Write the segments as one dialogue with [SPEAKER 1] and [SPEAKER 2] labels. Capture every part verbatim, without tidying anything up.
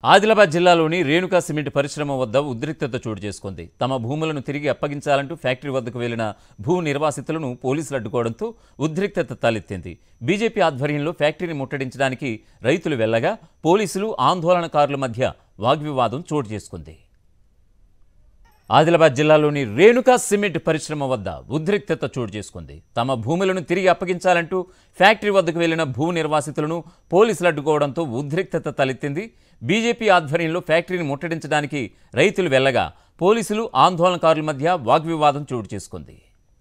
[SPEAKER 1] ఆదిలాబాద్ జిల్లాలోని రేణుకా సిమెంట్ పరిశ్రమ వద్ద ఉద్రిక్తత చోటు చేసుకుంది. తమ భూములను తిరిగి అప్పగించాలంటూ ఫ్యాక్టరీ వద్దకు వెళ్లిన భూ నిర్వాసితులను పోలీసులు అడ్డుకోవడంతో ఉద్రిక్తత తలెత్తింది. బీజేపీ ఆధ్వర్యంలో ఫ్యాక్టరీని ముట్టడించడానికి రైతులు వెళ్లగా పోలీసులు ఆందోళనకారుల మధ్య వాగ్వివాదం చోటు చేసుకుంది. ఆదిలాబాద్ జిల్లాలోని రేణుకా సిమెంట్ పరిశ్రమ వద్ద ఉద్రిక్తత చోటు చేసుకుంది. తమ భూములను తిరిగి అప్పగించాలంటూ ఫ్యాక్టరీ వద్దకు వెళ్లిన భూ నిర్వాసితులను పోలీసులు అడ్డుకోవడంతో ఉద్రిక్తత తలెత్తింది. బీజేపీ ఆధ్వర్యంలో ఫ్యాక్టరీని ముట్టడించడానికి రైతులు వెళ్లగా పోలీసులు ఆందోళనకారుల మధ్య వాగ్వివాదం చోటు చేసుకుంది.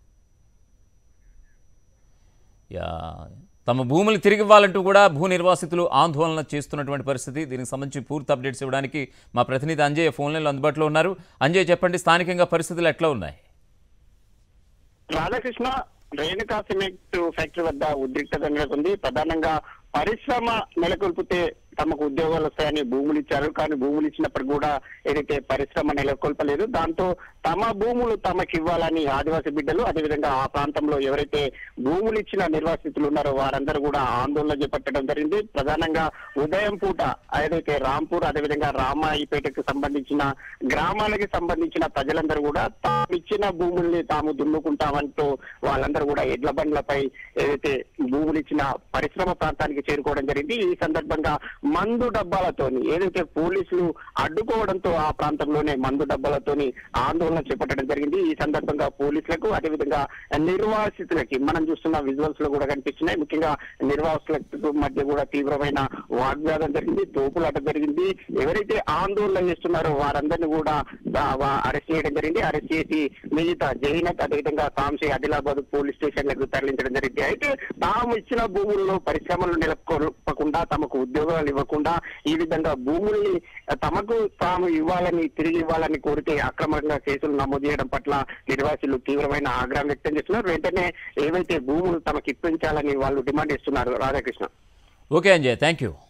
[SPEAKER 1] తమ భూములు తిరిగి ఇవ్వాలంటూ కూడా భూ నిర్వాసితులు ఆందోళన చేస్తున్నటువంటి పరిస్థితి. దీనికి సంబంధించి పూర్తి అప్డేట్స్ ఇవ్వడానికి మా ప్రతినిధి అంజయ్ ఫోన్ లైన్లో అందుబాటులో ఉన్నారు. అంజయ్, చెప్పండి, స్థానికంగా పరిస్థితులు ఎట్లా ఉన్నాయి?
[SPEAKER 2] రాధాకృష్ణ, రేణుకా సిమెంట్ ఫ్యాక్టరీ వద్ద ఉద్రిక్తత నెలకొంది. ప్రధానంగా పరిశ్రమ నెలకొల్పితే తమకు ఉద్యోగాలు వస్తాయని భూములు ఇచ్చారు. కానీ భూములు ఇచ్చినప్పుడు కూడా ఏదైతే పరిశ్రమ నెలకొల్పలేదు. దాంతో తమ భూములు తమకు ఇవ్వాలని ఆదివాసీ బిడ్డలు, అదేవిధంగా ఆ ప్రాంతంలో ఎవరైతే భూములు ఇచ్చిన నిర్వాసితులు ఉన్నారో వారందరూ కూడా ఆందోళన చేపట్టడం జరిగింది. ప్రధానంగా ఉదయం పూట ఏదైతే రాంపూర్, అదేవిధంగా రామాయిపేటకు సంబంధించిన గ్రామాలకి సంబంధించిన ప్రజలందరూ కూడా తాము ఇచ్చిన భూముల్ని తాము దున్నుకుంటామంటూ వాళ్ళందరూ కూడా ఎడ్ల బండ్లపై ఏదైతే భూములు ఇచ్చిన పరిశ్రమ ప్రాంతానికి చేరుకోవడం జరిగింది. ఈ సందర్భంగా మందు డబ్బాలతోని ఏదైతే పోలీసులు అడ్డుకోవడంతో ఆ ప్రాంతంలోనే మందు డబ్బాలతోని ఆందోళన చేపట్టడం జరిగింది. ఈ సందర్భంగా పోలీసులకు, అదేవిధంగా నిర్వాసితులకి మనం చూస్తున్న విజువల్స్ లో కూడా కనిపిస్తున్నాయి. ముఖ్యంగా నిర్వాసితులకు మధ్య కూడా తీవ్రమైన వాగ్వాదం జరిగింది, తోపులాట జరిగింది. ఎవరైతే ఆందోళన చేస్తున్నారో వారందరినీ కూడా అరెస్ట్ చేయడం జరిగింది. అరెస్ట్ చేసి మిగతా జైనత్, అదేవిధంగా సాంశీ, ఆదిలాబాద్ పోలీస్ స్టేషన్లకు తరలించడం జరిగింది. అయితే తాము ఇచ్చిన భూముల్లో పరిశ్రమలు నెలకొల్పకుండా, తమకు ఉద్యోగాలు ఇవ్వకుండా, ఈ విధంగా భూముల్ని తమకు తాము ఇవ్వాలని, తిరిగి ఇవ్వాలని కోరితే అక్రమంగా కేసులు నమోదు చేయడం పట్ల నిర్వాసితులు తీవ్రమైన ఆగ్రహం వ్యక్తం చేస్తున్నారు. వెంటనే ఏవైతే భూములు తమకు ఇప్పించాలని వాళ్ళు డిమాండ్ చేస్తున్నారు. Radhakrishna.
[SPEAKER 1] Okay Anjay, thank you.